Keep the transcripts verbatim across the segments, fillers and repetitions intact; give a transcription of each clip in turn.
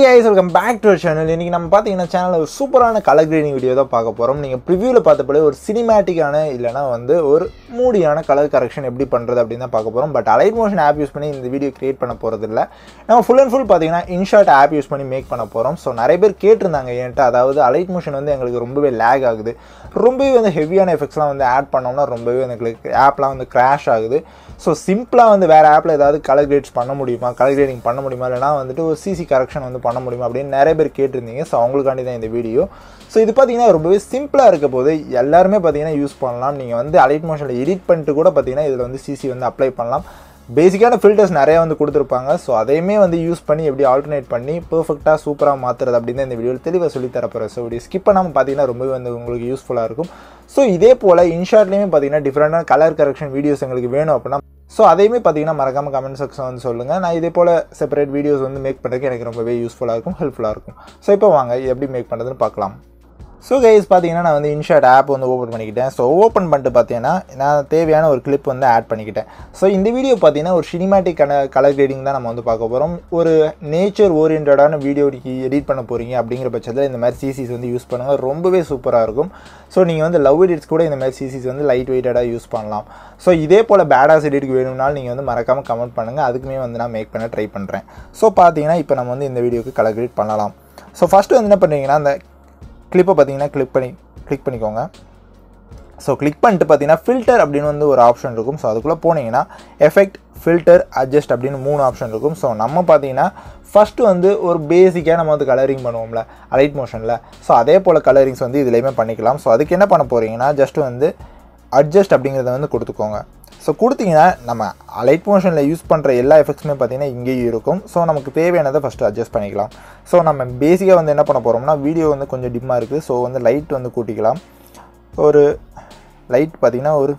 Hey guys, welcome back to our channel. இன்னைக்கு நம்ம பாத்தீங்கன்னா சேனல்ல ஒரு சூப்பரான கலர் கிரேடிங் வீடியோ தான் பார்க்க போறோம். நீங்க ப்ரிவியூல பார்த்தபடி ஒரு சினிமேட்டிக்கான இல்லனா வந்து ஒரு மூடியான கலர் கரெக்ஷன் எப்படி பண்றது அப்படினு தான் பார்க்க போறோம். But alight motion app use பண்ணி இந்த வீடியோ கிரியேட் பண்ண போறது இல்ல. நம்ம ஃபுல் அண்ட் ஃபுல் பாத்தீங்கன்னா Inshot ஆப் யூஸ் பண்ணி மேக் பண்ண போறோம். சோ நிறைய பேர் கேட்டிருந்தாங்க ஏன்ட்ட அதாவது அலைட் மோஷன் வந்து எங்களுக்கு ரொம்பவே லாக் ஆகுது. ரொம்பவே வந்து ஹெவியான எஃபெக்ட்ஸ்லாம் வந்து ஆட் பண்ணோம்னா ரொம்பவே எங்களுக்கு ஆப்லாம் வந்து கிராஷ் ஆகுது. ஸோ சிம்பிளாக வந்து வேறு ஆப்பில் ஏதாவது கலர் கிரேட்ஸ் பண்ண முடியுமா, கலர் கிரேடிங் பண்ண முடியுமா, இல்லைனா வந்துட்டு ஒரு சிசி கரெக்ஷன் வந்து பண்ண முடியுமா அப்படின்னு நிறைய பேர் கேட்டிருந்தீங்க. ஸோ அவங்களுக்காண்டி தான் இந்த வீடியோ. ஸோ இது பார்த்தீங்கன்னா ரொம்பவே சிம்பிளாக இருக்க போது எல்லாருமே பார்த்தீங்கன்னா யூஸ் பண்ணலாம். நீங்கள் வந்து அலைட் மோஷனில் எடிட் பண்ணிட்டு கூட பார்த்தீங்கன்னா இதில் வந்து சிசி வந்து அப்ளை பண்ணலாம். பேசிக்கான ஃபில்டர்ஸ் நிறையா வந்து கொடுத்துருப்பாங்க. ஸோ அதையுமே வந்து யூஸ் பண்ணி எப்படி ஆல்டர்னேட் பண்ணி பெர்ஃபெக்டாக சூப்பராக மாற்றுறது அப்படின்னு தான் இந்த வீடியோவில் தெளிவாக சொல்லி தரப்போகிறேன். ஸோ வீடியோ ஸ்கிப் பண்ணாமல் பார்த்தீங்கன்னா ரொம்பவே வந்து உங்களுக்கு யூஸ்ஃபுல்லாக இருக்கும். ஸோ இதே போல் இன்ஷாட்லேயுமே பார்த்தீங்கன்னா டிஃப்ரெண்டான கலர் கரெக்ஷன் வீடியோஸ் எங்களுக்கு வேணும் அப்படின்னா ஸோ அதையுமே பார்த்தீங்கன்னா மறக்காமல் கமெண்ட் செக்ஷன் வந்து சொல்லுங்கள். நான் இதே போல் செப்பரேட் வீடியோஸ் வந்து மேக் பண்ணுறதுக்கு எனக்கு ரொம்பவே யூஸ்ஃபுல்லாக இருக்கும், ஹெல்ப்ஃபுல்லாக இருக்கும். ஸோ இப்போ வாங்க எப்படி மேக் பண்ணுறதுன்னு பார்க்கலாம். ஸோ கைஸ் பார்த்தீங்கன்னா நான் வந்து Inshot ஆப் வந்து ஓப்பன் பண்ணிக்கிட்டேன். ஸோ ஓப்பன் பண்ணிட்டு பார்த்தீங்கன்னா நான் தேவையான ஒரு கிளிப் வந்து ஆட் பண்ணிக்கிட்டேன். ஸோ இந்த வீடியோ பார்த்தீங்கன்னா ஒரு சினிமேட்டிக் கலர் கிரேடிங் தான் நம்ம வந்து பார்க்க போகிறோம். ஒரு நேச்சர் ஓரியன்டான வீடியோ எடிட் பண்ண போகிறீங்க அப்படிங்கிற பட்சத்தில் இந்த மாதிரி சிசிஸ் வந்து யூஸ் பண்ணுங்கள், ரொம்பவே சூப்பராக இருக்கும். ஸோ நீங்கள் வந்து லவ் எடிட்ஸ் கூட இந்த மாதிரி சிசிஸ் வந்து லைட் வெயிட்டடாக யூஸ் பண்ணலாம். ஸோ இதே போல் பேடாஸ் எடிட்டுக்கு வேணும்னாலும் நீங்கள் வந்து மறக்காமல் கமெண்ட் பண்ணுங்கள், அதுக்குமே வந்து நான் மேக் பண்ண ட்ரை பண்ணுறேன். ஸோ பார்த்தீங்கன்னா இப்போ நம்ம வந்து இந்த வீடியோக்கு கலர் கிரேட் பண்ணலாம். ஸோ ஃபஸ்ட்டு வந்து என்ன பண்ணுறீங்கன்னா அந்த கிளிப்பை பார்த்தீங்கன்னா கிளிக் பண்ணி கிளிக் பண்ணிக்கோங்க. ஸோ கிளிக் பண்ணிட்டு பார்த்தீங்கன்னா ஃபில்டர் அப்படின்னு வந்து ஒரு ஆப்ஷன் இருக்கும். ஸோ அதுக்குள்ளே போனீங்கன்னா எஃபெக்ட், ஃபில்டர், அட்ஜஸ்ட் அப்படின்னு மூணு ஆப்ஷன் இருக்கும். ஸோ நம்ம பார்த்தீங்கன்னா ஃபஸ்ட்டு வந்து ஒரு பேசிக்காக நம்ம வந்து கலரிங் பண்ணுவோம்ல அலைட் மோஷனில், ஸோ அதே போல் கலரிங்ஸ் வந்து இதுலேயுமே பண்ணிக்கலாம். ஸோ அதுக்கு என்ன பண்ண போகிறீங்கன்னா ஜஸ்ட்டு வந்து அட்ஜஸ்ட் அப்படிங்கிறத வந்து கொடுத்துக்கோங்க. ஸோ கொடுத்தீங்கன்னா நம்ம அலைட் மோஷனில் யூஸ் பண்ணுற எல்லா எஃபெக்ட்ஸுமே பார்த்தீங்கன்னா இங்கேயும் இருக்கும். ஸோ நமக்கு தேவையானதை ஃபஸ்ட்டு அட்ஜஸ்ட் பண்ணிக்கலாம். ஸோ நம்ம பேசிக்காக வந்து என்ன பண்ண போகிறோம்னா வீடியோ வந்து கொஞ்சம் டிம்மாக இருக்குது. ஸோ வந்து லைட் வந்து கூட்டிக்கலாம். ஒரு லைட் பார்த்திங்கன்னா ஒரு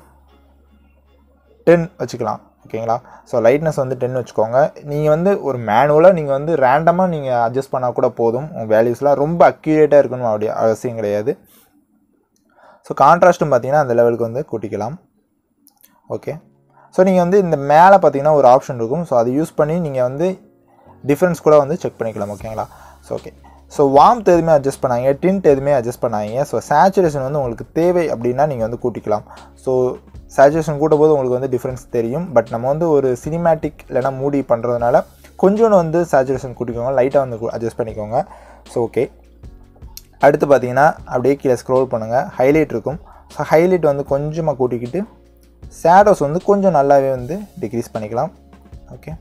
டென் வச்சுக்கலாம், ஓகேங்களா. ஸோ லைட்னஸ் வந்து டென் வச்சுக்கோங்க. நீங்கள் வந்து ஒரு மேனுவலாக நீங்கள் வந்து ரேண்டமாக நீங்கள் அட்ஜஸ்ட் பண்ணால் கூட போதும். உங்கள் வேல்யூஸ்லாம் ரொம்ப அக்யூரேட்டாக இருக்கணும் அப்படி அவசியம் கிடையாது. ஸோ கான்ட்ராஸ்ட்டும் பார்த்தீங்கன்னா அந்த லெவலுக்கு வந்து கூட்டிக்கலாம். ஓகே, ஸோ நீங்கள் வந்து இந்த மேலே பார்த்தீங்கன்னா ஒரு ஆப்ஷன் இருக்கும். ஸோ அதை யூஸ் பண்ணி நீங்கள் வந்து டிஃப்ரென்ஸ் கூட வந்து செக் பண்ணிக்கலாம், ஓகேங்களா. ஸோ ஓகே, ஸோ வார்ம்த் எதுவுமே அட்ஜஸ்ட் பண்ணாங்க, டின்ட் எதுவுமே அட்ஜஸ்ட் பண்ணாங்க. ஸோ சேச்சுரேஷன் வந்து உங்களுக்கு தேவை அப்படின்னா நீங்கள் வந்து கூட்டிக்கலாம். ஸோ சேச்சுரேஷன் கூட்டும் போது உங்களுக்கு வந்து டிஃப்ரென்ஸ் தெரியும். பட் நம்ம வந்து ஒரு சினிமேட்டிக் இல்லைனா மூடி பண்ணுறதுனால கொஞ்சோன்னு வந்து சேச்சுரேஷன் கூட்டிக்கோங்க, லைட்டாக வந்து அட்ஜஸ்ட் பண்ணிக்கோங்க. ஸோ ஓகே, அடுத்து பார்த்தீங்கன்னா அப்படியே கீழே ஸ்க்ரோல் பண்ணுங்கள், ஹைலைட் இருக்கும். ஸோ ஹைலைட் வந்து கொஞ்சமாக கூட்டிக்கிட்டு ஷேடோஸ் வந்து கொஞ்சம் நல்லாவே வந்து டிக்ரீஸ் பண்ணிக்கலாம். ஓகே,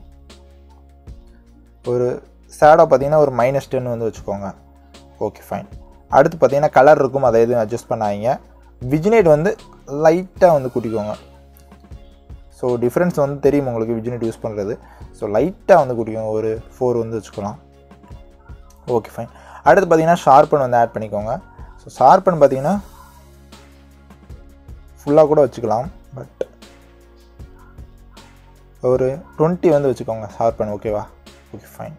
ஒரு ஷேடோ பார்த்தீங்கன்னா ஒரு மைனஸ் டென் வந்து வச்சுக்கோங்க. Okay fine. அடுத்து பார்த்தீங்கன்னா கலர் இருக்கும், அதை எதுவும் அட்ஜஸ்ட் பண்ணாதீங்க. விஜினேட் வந்து லைட்டாக வந்து கூட்டிக்கோங்க. ஸோ டிஃப்ரென்ஸ் வந்து தெரியும் உங்களுக்கு விஜினேட் யூஸ் பண்ணுறது. ஸோ லைட்டாக வந்து கூட்டிக்கோங்க, ஒரு ஃபோர் வந்து வச்சுக்கலாம். Okay fine. அடுத்து பார்த்தீங்கன்னா ஷார்பன் வந்து ஆட் பண்ணிக்கோங்க. ஸோ ஷார்பன் பார்த்தீங்கன்னா ஃபுல்லாக கூட வச்சுக்கலாம், பட் ஒரு டுவெண்ட்டி வந்து வச்சுக்கோங்க ஷார்பன், ஓகேவா. Okay fine.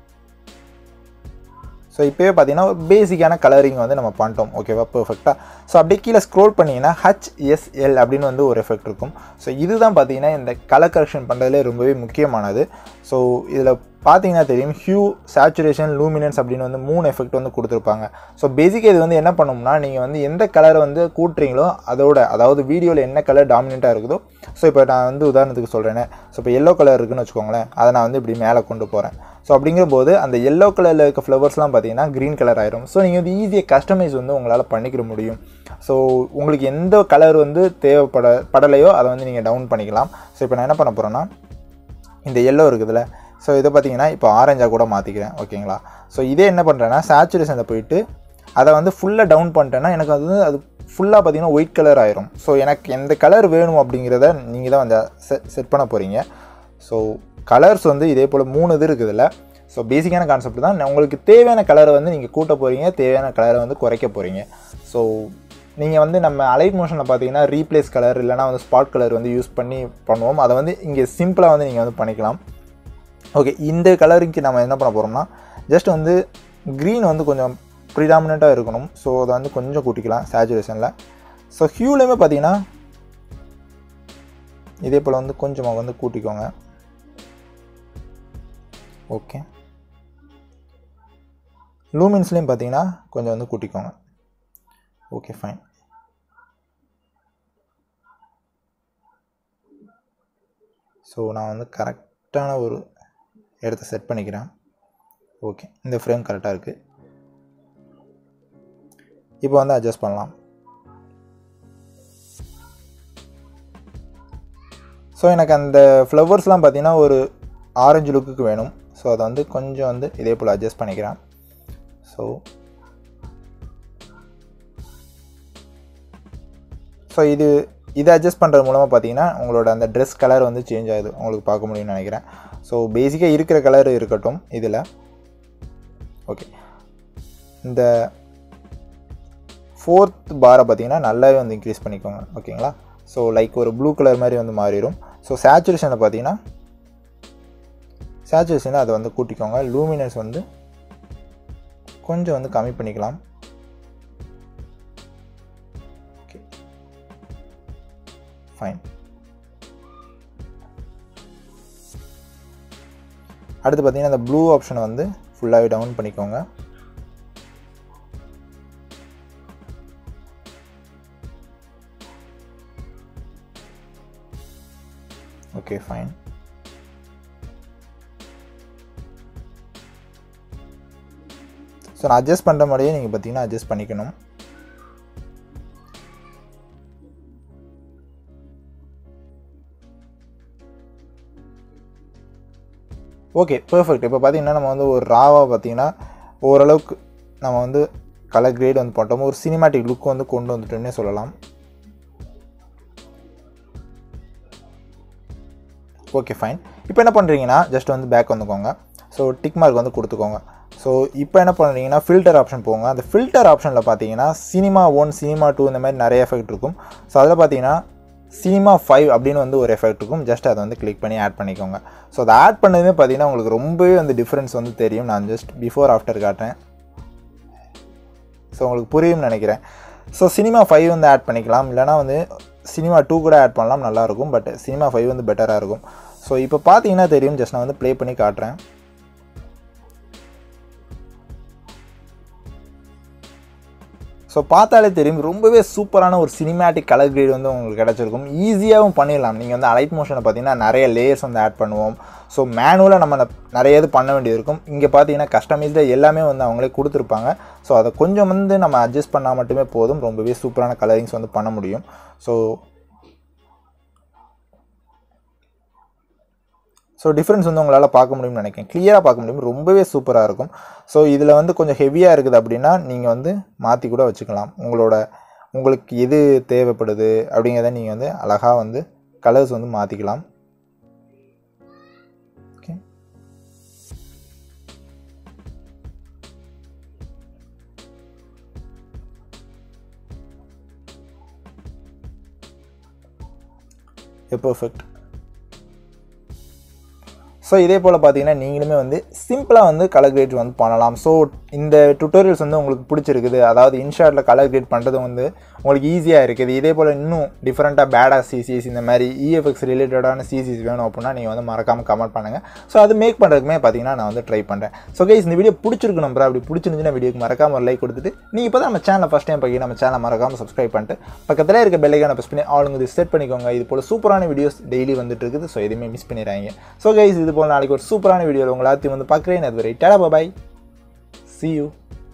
ஸோ இப்போவே பார்த்தீங்கன்னா ஒரு பேசிக்கான கலரிங் வந்து நம்ம பண்ணிட்டோம், ஓகேவா, பெர்ஃபெக்டாக. ஸோ அப்படியே கீழே ஸ்க்ரோல் பண்ணிங்கன்னா ஹெச்எஸ்எல் அப்படின்னு வந்து ஒரு எஃபெக்ட் இருக்கும். ஸோ இதுதான் பார்த்தீங்கன்னா இந்த கலர் கரெக்ஷன் பண்ணுறதுலே ரொம்பவே முக்கியமானது. ஸோ இதில் பார்த்தீங்கன்னா தெரியும் ஹியூ, சேச்சுரேஷன், லூமினன்ஸ் அப்படின்னு வந்து மூணு எஃபெக்ட் வந்து கொடுத்துருப்பாங்க. ஸோ பேசிக்காக இது வந்து என்ன பண்ணோம்னா நீங்கள் வந்து எந்த கலரை வந்து கூட்டுறீங்களோ அதோட அதாவது வீடியோவில் என்ன கலர் டாமினண்ட்டாக இருக்குதோ. ஸோ இப்போ நான் வந்து உதாரணத்துக்கு சொல்கிறேனே, ஸோ இப்போ எல்லோ கலர் இருக்குன்னு வச்சுக்கோங்களேன், அதை நான் வந்து இப்படி மேலே கொண்டு போகிறேன். ஸோ அப்படிங்கும்போது அந்த எல்லோ கலரில் இருக்க ஃப்ளவர்ஸ்லாம் பார்த்தீங்கன்னா க்ரீன் கலர் ஆயிரும். ஸோ நீங்கள் வந்து ஈஸியாக கஸ்டமைஸ் வந்து உங்களால் பண்ணிக்கிற முடியும். ஸோ உங்களுக்கு எந்த கலர் வந்து தேவைப்பட படலையோ அதை வந்து நீங்கள் டவுன் பண்ணிக்கலாம். ஸோ இப்போ நான் என்ன பண்ண போகிறேன்னா இந்த எல்லோ இருக்குதுல்ல, ஸோ இதை பார்த்தீங்கன்னா இப்போ ஆரஞ்சாக கூட மாற்றிக்கிறேன், ஓகேங்களா. ஸோ இதே என்ன பண்ணுறேன்னா சேச்சுரேஷனில் போயிட்டு அதை வந்து ஃபுல்லாக டவுன் பண்ணிட்டேன்னா எனக்கு அது வந்து அது ஃபுல்லாக பார்த்தீங்கன்னா ஒயிட் கலர் ஆயிரும். ஸோ எனக்கு எந்த கலர் வேணும் அப்படிங்கிறத நீங்கள் தான் வந்து செட் செட் பண்ண போகிறீங்க. ஸோ கலர்ஸ் வந்து இதே போல் மூணு இது இருக்குதுல்ல. ஸோ பேசிக்கான கான்செப்ட் தான். உங்களுக்கு தேவையான கலரை வந்து நீங்கள் கூட்ட போகிறீங்க, தேவையான கலரை வந்து குறைக்க போகிறீங்க. ஸோ நீங்கள் வந்து நம்ம அலைட் மோஷனில் பார்த்தீங்கன்னா ரீப்ளேஸ் கலர் இல்லைனா வந்து ஸ்பாட் கலர் வந்து யூஸ் பண்ணி பண்ணுவோம். அதை வந்து இங்கே சிம்பிளாக வந்து நீங்கள் வந்து பண்ணிக்கலாம். ஓகே, இந்த கலருக்கு நம்ம என்ன பண்ண போகிறோம்னா ஜஸ்ட் வந்து க்ரீன் வந்து கொஞ்சம் ப்ரிடாமினண்ட்டாக இருக்கணும். ஸோ அதை வந்து கொஞ்சம் கூட்டிக்கலாம் சேச்சுரேஷனில். ஸோ ஹியூலையுமே பார்த்தீங்கன்னா இதே போல் வந்து கொஞ்சமாக வந்து கூட்டிக்கோங்க. ஓகே, லூமின்ஸ்லேயும் பார்த்தீங்கன்னா கொஞ்சம் வந்து கூட்டிக்கோங்க. Okay fine. ஸோ நான் வந்து கரெக்டான ஒரு இடத்த செட் பண்ணிக்கிறேன். ஓகே, இந்த ஃப்ரேம் கரெக்டாக இருக்குது. இப்போ வந்து அட்ஜஸ்ட் பண்ணலாம். ஸோ எனக்கு அந்த ஃப்ளவர்ஸ்லாம் பார்த்தீங்கன்னா ஒரு ஆரஞ்சு லுக்குக்கு வேணும். ஸோ அதை வந்து கொஞ்சம் வந்து இதே போல் அட்ஜஸ்ட் பண்ணிக்கிறேன். ஸோ ஸோ இது இதை அட்ஜஸ்ட் பண்ணுறது மூலமாக பார்த்தீங்கன்னா உங்களோட அந்த ட்ரெஸ் கலர் வந்து சேஞ்ச் ஆகுது, உங்களுக்கு பார்க்க முடியும்னு நினைக்கிறேன். ஸோ பேசிக்காக இருக்கிற கலர் இருக்கட்டும் இதில். ஓகே, இந்த ஃபோர்த் பாரை பார்த்தீங்கன்னா நல்லாவே வந்து இன்க்ரீஸ் பண்ணிக்கோங்க. ஓகேங்களா? ஸோ லைக் ஒரு ப்ளூ கலர் மாதிரி வந்து மாறிடும். ஸோ சேச்சுரேஷனை பார்த்தீங்கன்னா சேச்சுரேஷனில் அதை வந்து கூட்டிக்கோங்க. லூமினஸ் வந்து கொஞ்சம் வந்து கம்மி பண்ணிக்கலாம். Okay fine. அடுத்து பார்த்தீங்கன்னா இந்த ப்ளூ ஆப்ஷனை வந்து ஃபுல்லாகவே டவுன் பண்ணிக்கோங்க. Okay fine. ஸோ நான் அட்ஜஸ்ட் பண்ணுற மாதிரியே நீங்கள் பார்த்தீங்கன்னா அட்ஜஸ்ட் பண்ணிக்கணும். Okay perfect. இப்போ பார்த்தீங்கன்னா நம்ம வந்து ஒரு ராவாக பார்த்தீங்கன்னா ஓரளவுக்கு நம்ம வந்து கலர் கிரேட் வந்து போட்டோம், ஒரு சினிமேட்டிக் லுக் வந்து கொண்டு வந்துட்டோன்னே சொல்லலாம். Okay fine. இப்போ என்ன பண்ணுறீங்கன்னா ஜஸ்ட் வந்து பேக் வந்துக்கோங்க. ஸோ டிக் மார்க் வந்து கொடுத்துக்கோங்க. ஸோ இப்போ என்ன பண்ணுறீங்கன்னா ஃபில்டர் ஆப்ஷன் போங்க. அந்த ஃபில்டர் ஆப்ஷனில் பார்த்தீங்கன்னா சினிமா ஒன் சினிமா டூ இந்த மாதிரி நிறைய எஃபெக்ட் இருக்கும். ஸோ அதில் பார்த்தீங்கன்னா சினிமா ஃபைவ் அப்படின்னு வந்து ஒரு எஃபெக்ட் இருக்கும். ஜஸ்ட் அதை வந்து கிளிக் பண்ணி ஆட் பண்ணிக்கோங்க. ஸோ அதை ஆட் பண்ணதுமே பார்த்தீங்கன்னா உங்களுக்கு ரொம்பவே வந்து டிஃப்ரென்ஸ் வந்து தெரியும். நான் ஜஸ்ட் பிஃபோர் ஆஃப்டர் காட்டுறேன். ஸோ உங்களுக்கு புரியும்னு நினைக்கிறேன். ஸோ சினிமா ஃபைவ் வந்து ஆட் பண்ணிக்கலாம், இல்லைனா வந்து சினிமா டூ கூட ஆட் பண்ணலாம், நல்லாயிருக்கும். பட் சினிமா ஃபைவ் வந்து பெட்டராக இருக்கும். ஸோ இப்போ பார்த்தீங்கன்னா தெரியும். ஜஸ்ட் நான் வந்து ப்ளே பண்ணி காட்டுறேன். ஸோ பார்த்தாலே தெரியும் ரொம்பவே சூப்பரான ஒரு சினிமேட்டிக் கலர் கிரேட் வந்து உங்களுக்கு கிடச்சிருக்கும். ஈஸியாகவும் பண்ணிடலாம். நீங்கள் வந்து அலைட் மோஷனை பார்த்தீங்கன்னா நிறைய லேயர்ஸ் வந்து ஆட் பண்ணுவோம். ஸோ மேனுவலாக நம்ம நிறைய இது பண்ண வேண்டியது இருக்கும். இங்கே பார்த்தீங்கன்னா கஸ்டமைஸ்டாக எல்லாமே வந்து அவங்களே கொடுத்துருப்பாங்க. ஸோ அதை கொஞ்சம் வந்து நம்ம அட்ஜஸ்ட் பண்ணால் மட்டுமே போதும், ரொம்பவே சூப்பரான கலரிங்ஸ் வந்து பண்ண முடியும். ஸோ ஸோ டிஃப்ரென்ஸ் வந்து உங்களால் பார்க்க முடியும்னு நினைக்கிறேன். கிளியராக பார்க்க முடியும், ரொம்பவே சூப்பராக இருக்கும். ஸோ இதில் வந்து கொஞ்சம் ஹெவியாக இருக்குது அப்படின்னா நீங்கள் வந்து மாற்றி கூட வச்சுக்கலாம். உங்களோட உங்களுக்கு எது தேவைப்படுது அப்படிங்கிறத நீங்கள் வந்து அழகாக வந்து கலர்ஸ் வந்து மாற்றிக்கலாம். Okay perfect. ஸோ இதே போல் பார்த்தீங்கன்னா நீங்களுமே வந்து சிம்பிளாக வந்து கலர் கிரேட் வந்து பண்ணலாம். ஸோ இந்த டுட்டோரியல்ஸ் வந்து உங்களுக்கு பிடிச்சிருக்குது, அதாவது இன்ஷாட்டில் கலர் கிரேட் பண்ணுறது வந்து உங்களுக்கு ஈஸியாக இருக்குது. இதே போல் இன்னும் டிஃப்ரெண்ட்டாக பேடா சிசிஸ் இந்த மாதிரி இஎஃப்எக்ஸ் ரிலேட்டடான சிசிஸ் வேணும் அப்படின்னா நீங்கள் வந்து மறக்காமல் கமெண்ட் பண்ணுங்கள். ஸோ அது மேக் பண்ணுறதுக்குமே பார்த்தீங்கன்னா நான் வந்து ட்ரை பண்ணுறேன். ஸோ கைஸ் இந்த வீடியோ பிடிச்சிருக்கு நம்புறேன். அப்படி பிடிச்சிருந்துச்சுன்னா வீடியோக்கு மறக்காம ஒரு லைக் கொடுத்துட்டு நீங்கள் இப்போ தான் நம்ம சேனலை ஃபஸ்ட் டைம் பார்க்க நம்ம சேனலை மறக்காமல் சப்ஸ்கிரைப் பண்ணிட்டு பக்கத்தில் இருக்க பெல் ஐகானை ப்ரெஸ் பண்ணி ஆளுங்க செட் பண்ணிக்கோங்க. இது போல் சூப்பரான வீடியோஸ் டெய்லி வந்துட்டு இருக்குது. ஸோ எதுவுமே மிஸ் பண்ணிடுறாங்க. ஸோ கைஸ் இது போல் நாளைக்கு ஒரு சூப்பரான வீடியோவில் உங்களை எல்லாத்தையும் வந்து பார்க்குறேன். அதுவரை டாடா பாய், see you.